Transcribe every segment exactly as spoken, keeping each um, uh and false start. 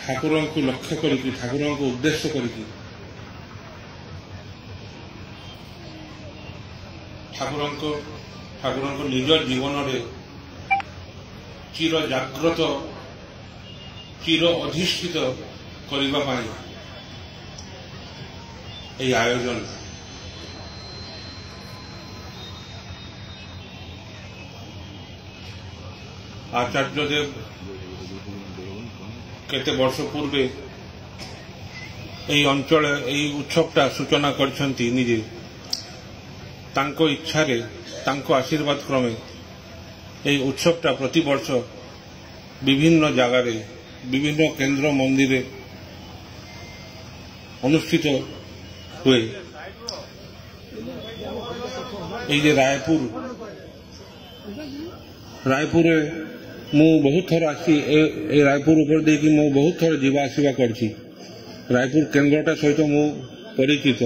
ठाकुर को लक्ष्य करिकी ठाकुर को उद्देश्य करिकी ठाकुर को ठाकुर को निज जीवन रे चिर जाग्रत चिर अधिष्ठित करिबा पाई ए आयोजन आचार्य देव केते वर्ष पूर्वे यही अंचल यही उत्सवटा सूचना करछंती निजे तांको इच्छा रे तांको आशीर्वाद क्रमे यही उत्सवटा प्रति वर्ष विभिन्न जगार विभिन्न केंद्र मंदिर अनुष्ठित हुए। ये रायपुर रायपुर मु बहुत थर आसी ए रायपुर ऊपर देखी मु बहुत थर जीवा आसवा करछि। रायपुर केंद्रटा सहित मु परिचित।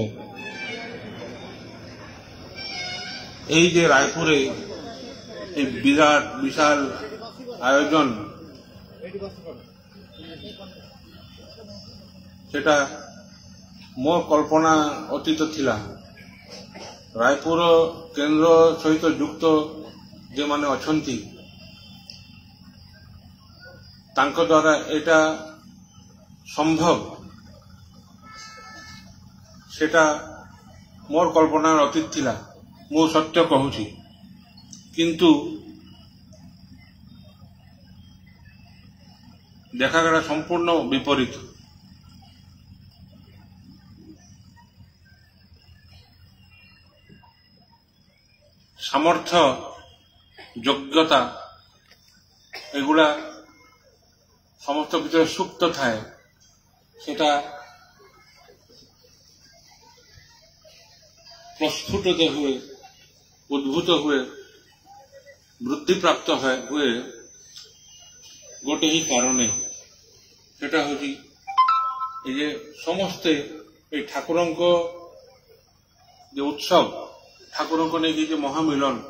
এই যে রায়পুরে এই বিরাট বিশাল আয়োজন সেটা মো কল্পনা অতীত ଥିଲା। রায়পুর কেন্দ্র সহিত যুক্ত যে মানে অছন্তি তাঙ্ক দ্বারা এটা সম্ভব সেটা মোর কল্পনার অতীত ଥିଲା। मु सत्य कहूची किंतु देखा गला संपूर्ण विपरीत। सामर्थ्य योग्यता एगुला समस्त भीतर सुप्त थाए सेटा प्रस्फुटित हुए उद्भूत हुए वृद्धि प्राप्त हुए गोटे ही कारण सेटा हूँ ये समस्ते ठाकुर उत्सव ठाकुर को लेकिन महामिलन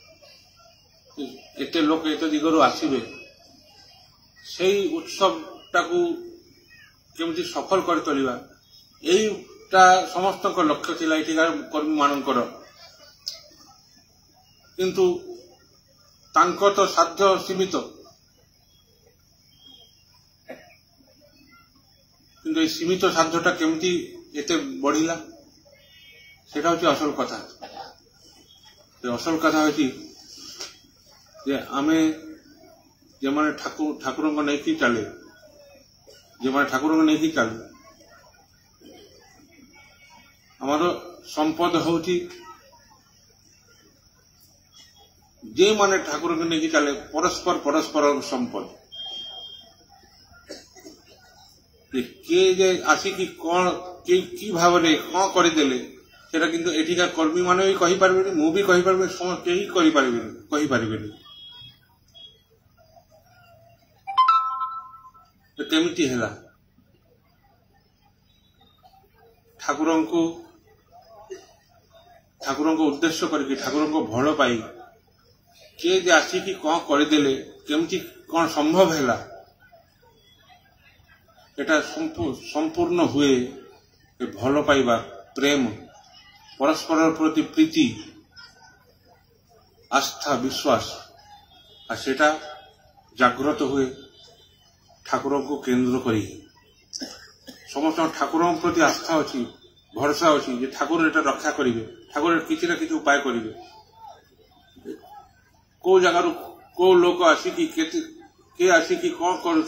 एते लोक एत दिगरु आसिबे से उत्सव टाकू केमती सफल कर तोलिबा एटा समस्त लक्ष्य थिला एठिकार कर्मी मानकर। किंतु तांको तो साध्य सीमित किंतु ये सीमित साध्यटा केमती एते बढ़िला सेटा होची असल कथा। असल कथा होची जे आमे जे माने ठाकुर ठाकुर को नहीं चले जे माने ठाकुर को नहीं चले हमारो संपद होची जे माने ठाकुर को नहीं चले परस्पर परस्पर संपद के जे आसी कि कौन के की भाव रे कौन करि देले सेटा किंतु एठिका कर्मी माने भी कहि पारबे मु भी कहि पारबे केही करि पारबे कहि पारबे तो केमिति हैला ठाकुर को ठाकुर को उद्देश्य करके ठाकुर को भल पाई किए जे आसिकी कौन करदेले केमती कौन संभव है एटा संपूर्ण हुए भल पाइबा प्रेम परस्पर प्रति प्रीति आस्था विश्वास आ सेटा जागृत हुए ठाकुर को केंद्र करी समस्त ठाकुर प्रति आस्था अच्छी भरोसा अच्छी जे ठाकुर एटा रक्षा करेंगे ठाकुर किसी ना किसी उपाय करेंगे। को जगार को लोक आसिकी के आसिकी कौन कर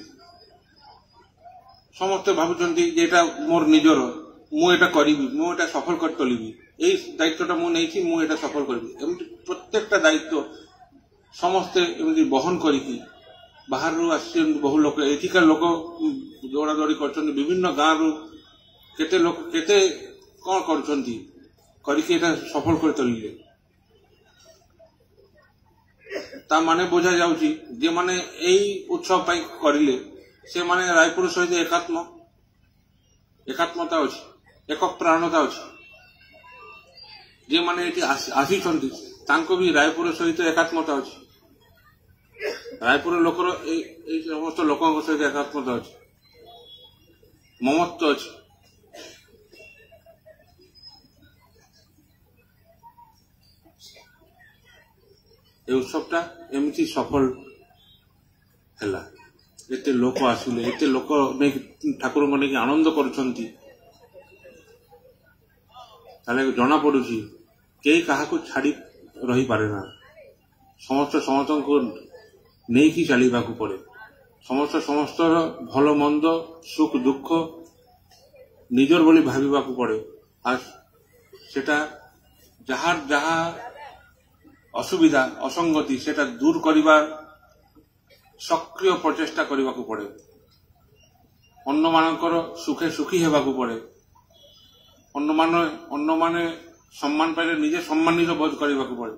समस्ते भावुंट जेटा मोर निजर मुझे करी मुझे सफल कर तोलिबी यही दायित्वटा मुझे मुझे सफल करी प्रत्येक दायित्व समस्ते एमती बहन करी बाहर आस बहु लोक एथिका लोक दौड़ा दौड़ी कर विभिन्न गाँव रु केते लोक केते कौन कर सफल कर तोलिले ता माने बुझा जाउची जे माने एई उत्सव पाई करिले से माने रायपुर सहित एकात्म एकात्मता अछि एक प्राणता अछि जे माने एटी आसी छंती तांको भी रायपुर सहित एकात्मता अछि रायपुर लोकर एई समस्त लोकक सहित एकात्मता अछि ममत्व अच्छे उत्सवटा एमती सफल है। एते लोक आसिले एते लोक ठाकुर को लेकिन आनंद करुछंती जना पड़ुची कई क्या छाड़ी रही पारे ना। समस्त समस्त को नहीं कि चलवा पड़े। समस्त समस्त भल मंद सुख दुख निजर बोली भाविबा पड़े। आ सेटा जहार जहा असुविधा असंगति सेटा दूर करिबार सक्रिय प्रचेष्टा करने को पड़े। अन्न मानकर सुखे सुखी हेबा को पड़े। अन्न मान अन्न माने सम्मान पाइले निजे सम्मानित बोध करने को पड़े।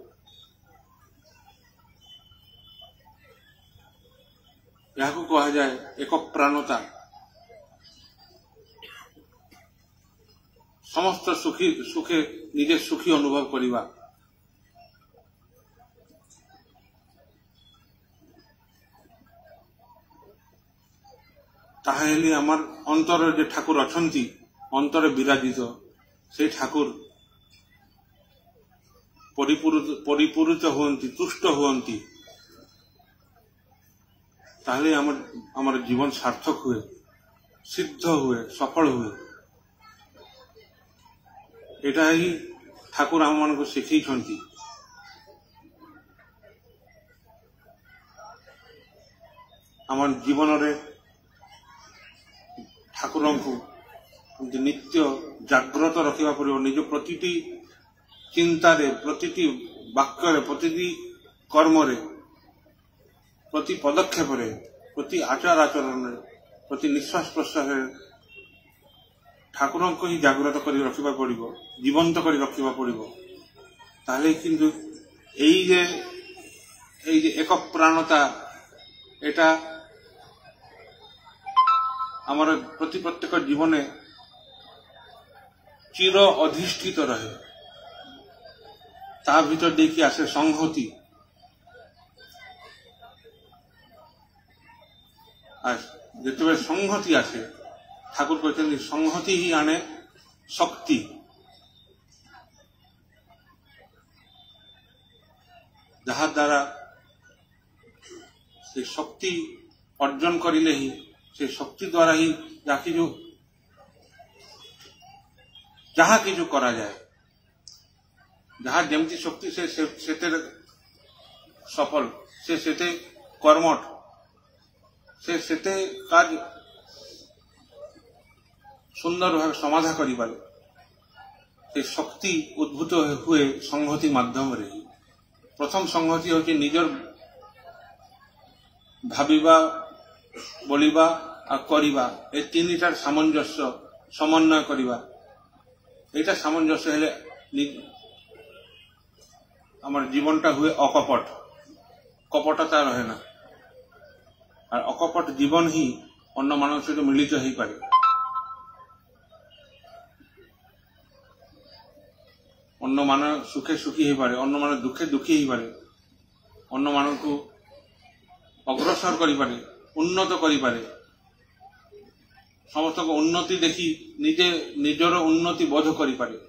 यह कहा जाए एक प्राणता। समस्त सुखी सुखे निजे सुखी अनुभव करिबा। ताहेली आमार अंतर जे ठाकुर अछंती अंतर विराजित से ठाकुर परिपूरित परिपूरित हुअन्ति तुष्ट हुअन्ति ताहले आमार आमार जीवन सार्थक हुए सिद्ध हुए सफल हुए। एटा ही ठाकुर आम मान को शिखई। आमार जीवन रे ठाकुर को नित्य जाग्रत रखा पड़ो। निज प्रतिटी चिंतार प्रतिटी वाक्य प्रतिटी कर्म प्रति पदक्षेप प्रति आचार आचरण प्रति निश्वास प्रश्वास ठाकुर को ही जाग्रत कर रखा पड़ो जीवंत कर रखा पड़ो। ताहले किंतु एई जे एई जे एक प्राणता एटा आमर प्रति प्रत्येक जीवने चिर अधिष्ठित रहे। ता भीतर देखी आसे संहति। जिते संहति आसे ठाकुर कहते संहति ही आने शक्ति। जहा द्वारा से शक्ति अर्जन करिले ही से शक्ति द्वारा ही जाकि जो जहाँ कि जो करा जाए जहाँ जमती शक्ति से सेते सफल से सेते कर्मठ से सेते काज सुंदर भाव समाधा करि पारे। से शक्ति उद्भूत हुए संहति माध्यम रे। प्रथम संहति होची निजर भाविबा बोलिबा आ करिबा ए तीनटार सामंजस्य समन्वय करिबा। एटा सामंजस्य हेले आमार जीवनटा हुए अकपट कपटता रहे ना। और अकपट जीवन ही अन्य मानव सहित मिलित हो पारे। अन्य मान सुखे सुखी हो पारे अन्य मान दुखे दुखी हो पारे अन्य मान को अग्रसर करि पारे उन्नत करि पारे। समस्त को उन्नति देखी निजे निजर उन्नति बोध करि पारे।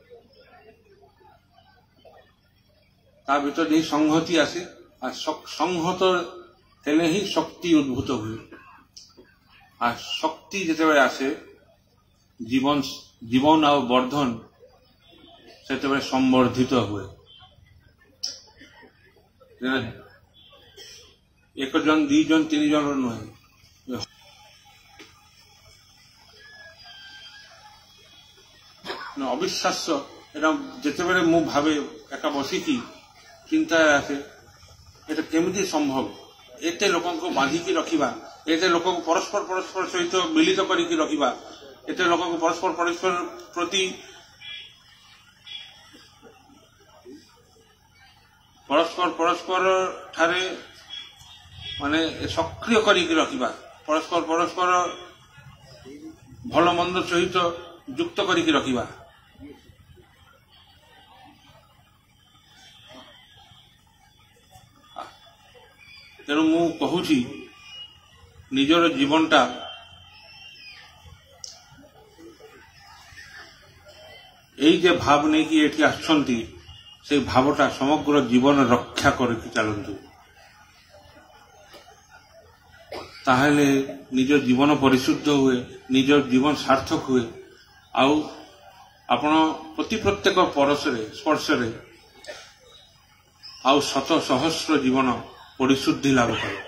ता भीतर ही संहति आसे। आ संहत हेले ही शक्ति उद्भूत हुए। आ शक्ति जेतेबेले आसे जीवन जीवन आ वर्धन सेतेबेले संवर्धित हुए। एक जन दी जन तीन जन नुहे अविश्वास एटा जेतेबेले मु भावे एका बसिकी चिंता आसे एटा केमिति संभव। एते लोक को बांधिकी रखिबा एते लोक को परस्पर परस्पर सहित मिलित करिकी रखिबा एते लोक को परस्पर परस्पर प्रति परस्पर परस्पर ठारे माने सक्रिय करिकी रखिबा परस्पर परस्पर भल मंद सहित युक्त करिकी रखिबा। तेणु मु कहूची निजर जीवनटा এই যে ভাব নেইকি এଠି ଆସୁଛନ୍ତି সেই ଭାବଟା ସମଗ୍ର ଜୀବନ ରକ୍ଷା କରିକି ଚାଲନ୍ତୁ। ତାହେଲେ ନିଜ ଜୀବନ ପରିଶୁଦ୍ଧ ହୁଏ, ନିଜ ଜୀବନ ସାର୍ଥକ ହୁଏ। ଆଉ ଆପଣ ପ୍ରତି ପ୍ରତ୍ୟେକ ପରଶରେ ସ୍ପର୍ଶରେ ଆଉ ଶତ ସହସ୍ର ଜୀବନ ପରିଶୁଦ୍ଧି ଲାଭ କରେ।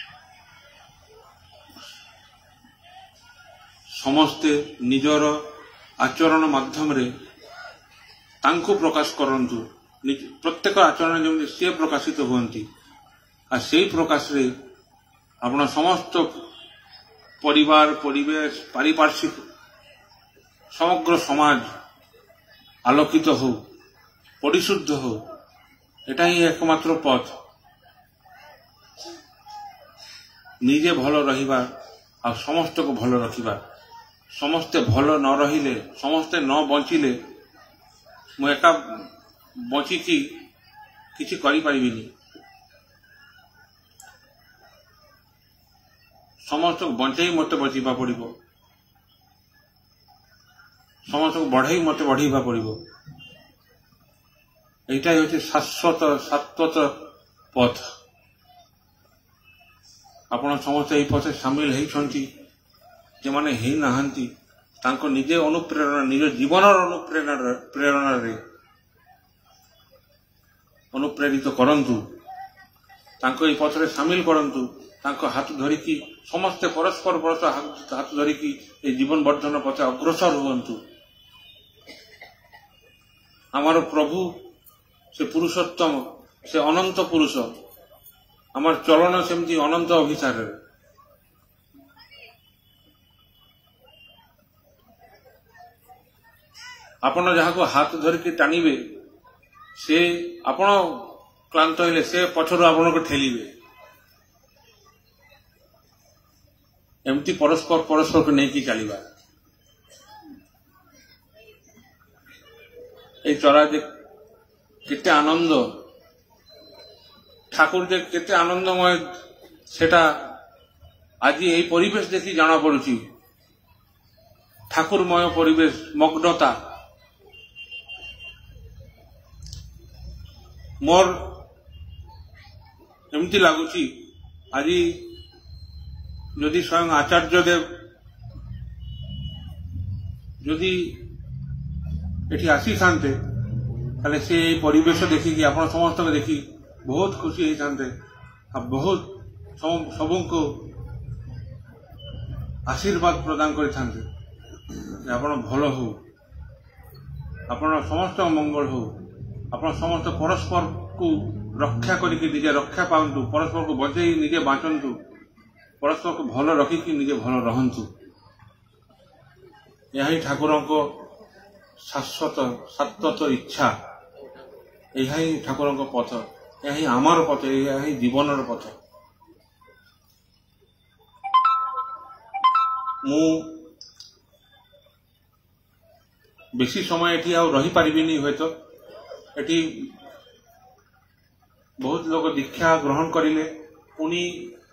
ସମସ୍ତେ ନିଜର ଆଚରଣ ମାଧ୍ୟମରେ ତାଙ୍କୁ ପ୍ରକାଶ କରନ୍ତୁ। ପ୍ରତ୍ୟେକ ଆଚରଣ ଯେମିତି ସିଏ ପ୍ରକାଶିତ ହୁଅନ୍ତି। ଆଉ ସେଇ ପ୍ରକାଶରେ ଆପଣ ସମସ୍ତ ପରିବାର, ପରିବେଶ, ପାରିପାର୍ଶ୍ୱିକ ସମଗ୍ର ସମାଜ ଆଲୋକିତ ହଉ, ପରିଶୁଦ୍ଧ ହଉ। ଏଟା ହିଁ ଏକମାତ୍ର ପଥ। ନିଜେ ଭଲ ରହିବା ଆଉ ସମସ୍ତଙ୍କୁ ଭଲ ରଖିବା। ସମସ୍ତେ ଭଲ ନ ରହିଲେ, ସମସ୍ତେ ନ ବଞ୍ଚିଲେ ମୁଁ ଏକା ବଞ୍ଚିକି କିଛି କରିପାରିବିନି। ସମସ୍ତଙ୍କୁ ବଞ୍ଚେଇ ମୋତେ ବଞ୍ଚିବା ପଡ଼ିବ, ସମସ୍ତଙ୍କୁ ବଢ଼େଇ ମୋତେ ବଢ଼େଇବା ପଡ଼ିବ। এইটা হচ্ছে শাশ্বত শাশ্বত পথ। ଆପଣ ସମସ୍ତେ ଏହି ପଥରେ ସାମିଲ ହେଇଛନ୍ତି। ଯେଉଁମାନେ ହେଇନାହାନ୍ତି ତାଙ୍କ ନିଜେ ଅନୁପ୍ରେରଣା, ନିଜ ଜୀବନର ଅନୁପ୍ରେରଣା ପ୍ରେରଣାରେ ଅନୁପ୍ରେରିତ କରନ୍ତୁ। ତାଙ୍କ ଏହି ପଥରେ ସାମିଲ କରନ୍ତୁ। ତାଙ୍କ ହାତ ଧରିକି ସମସ୍ତେ ପରସ୍ପର ପରସ୍ପର ହାତ ଧରିକି ଏହି ଜୀବନ ବର୍ଦ୍ଧନ ପଥେ ଅଗ୍ରସର ହୁଅନ୍ତୁ। ଆମର ପ୍ରଭୁ ସେ ପୁରୁଷୋତ୍ତମ, ସେ ଅନନ୍ତ ପୁରୁଷ। আমার চলন সেমতি অনন্ত অভিসারের। ଆପଣ ଯାହାକୁ ହାତ ଧରିକି ଟାଣିବେ ସେ ଆପଣ କ୍ଳାନ୍ତ ହେଲେ ସେ ପଛରୁ ଆପଣଙ୍କୁ ଠେଲିବେ। ଏମିତି ପରସ୍ପର ପରସ୍ପରକୁ ନେଇକି ଚାଲିବା। এই চলা যে কেতে আনন্দ, ঠাকুর যে কেতে আনন্দময় সেটা আজি এই পরিবেশ দেখি জানা পড়ুছি। ঠাকুরময় পরিবেশ, মগ্নতা। মোর এমতি লাগুছি আজি যদি স্বয়ং আচার্যদেব যদি এটি আসিথান্তে তাহলে সে এই পরিবেশ দেখিকি আপনার সমস্ত দেখি বহুত খুশি হইথান্তে আর বহুত সবুଙ୍କୁ আশীর্বাদ প্রদান করিথান্তে যে আপনার ভালো হও, আপনার সমস্ত মঙ্গল হও, আপনার সমস্ত পরস্পরকু রক্ষা করিকি নিজে রক্ষা পাওন্তু, পরস্পরকু বঞ্চাই নিজে বাঁচন্তু, পরস্পরকু ভাল রখিকি নিজে ভাল রহন্তু। ଏହା ହିଁ ଠାକୁରଙ୍କ ଶାଶ୍ୱତ ଶାଶ୍ୱତ ଇଚ୍ଛା। ଏହା ହିଁ ଠାକୁରଙ୍କ ପଥ, ଏହା ହିଁ ଆମର ପଥ, ଏହା ହିଁ ଜୀବନର ପଥ। ମୁଁ ବେଶୀ ସମୟ ଏଠି ଆଉ ରହିପାରିବିନି। ହୁଏତ ଏଠି ବହୁତ ଲୋକ ଦୀକ୍ଷା ଗ୍ରହଣ କରିଲେ, ପୁଣି